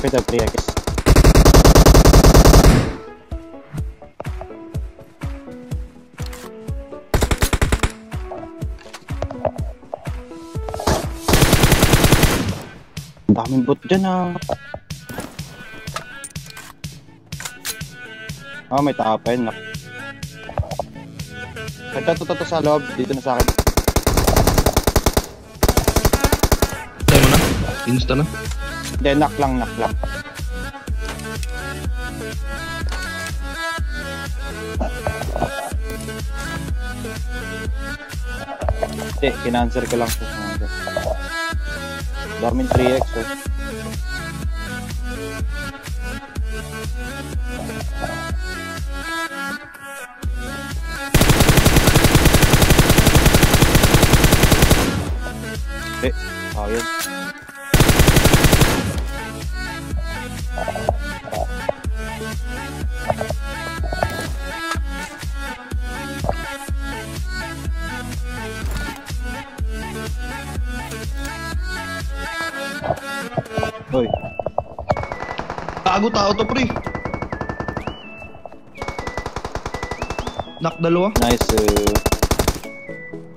Malapit at 3x. Ang daming bot dyan ah. Oh, may tao pa yun. Ito sa loob. Dito na sa akin. Tayo mo na? Insta na? Hindi, knock lang. Hindi, kinanswer ko lang. Daming 3x oh. Yun. Hoy. Tago tao to, pre. Knock dalawa. Nice.